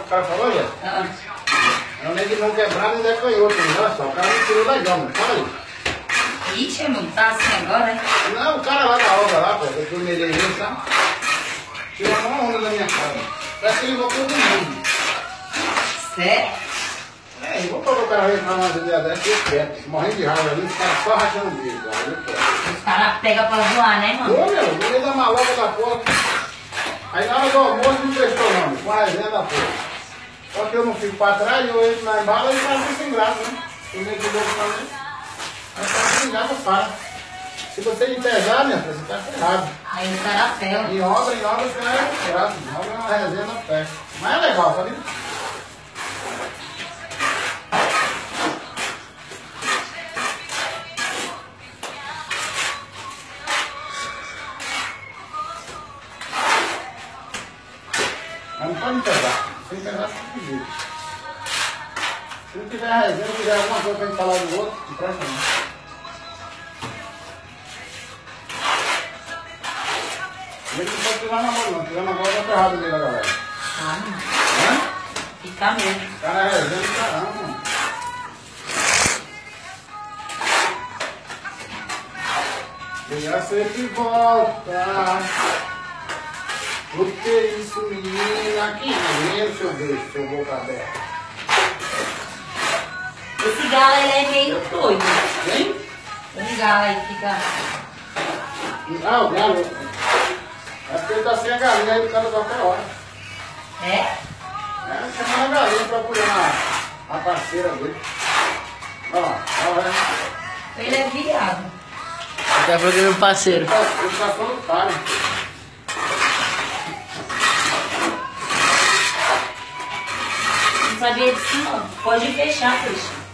cara falou, Jé? É um neguinho de mão quebrada e Zé canhoto, olha só. O cara me tirou da joma, fala aí. Ixi, irmão, tá assim agora, hein? Não, o cara lá da obra lá, pô, eu fui meio aí, sabe? Tirou uma onda da minha cara. Parece que ele voltou do mundo. Sério? É, eu vou pôr o cara reclamar uma ideia dessa e eu quieto. Morrendo de raiva ali, os caras só rachando o bico, cara. Eu quieto. Os caras pegam pra zoar, né, mano? Ô, meu, no meio da maloca da porra. Aí na hora do almoço não prestou não, com a resenha da porra. Só que eu não fico pra trás, eu entro na embala e faço sem graça, né? Eu nem que louco também. Mas tá sem graça, para. Se você empesar, minha filha, você tá ferrado. Aí o cara pega. Em obra, você não é graça. Em obra é uma resenha na pé. Mas é legal, sabe? Mas não pode me pesar. Sem pesar, você tem que. Se não tiver resenha, tiver alguma coisa pra gente falar do outro, não presta não. Ele não pode tirar na mão não. Tirar na mão é ferrado no meio da galera. Ah, mano. Hã? Fica mesmo. O cara é resenha do caramba, mano. E a sempre volta. Porque isso, menina, aqui mesmo, seu beijo, seu boca aberta. Esse galo, ele é meio doido. Hein? Um galo aí fica... Ah, o galo. É porque ele tá sem a galinha aí do cara qualquer hora. É? É, chamando a galinha procurando a parceira dele. Olha lá, olha lá. Ele é viado. Tá procurando parceiro. Ele tá solitário. Não sabia disso não. Pode fechar, peixe.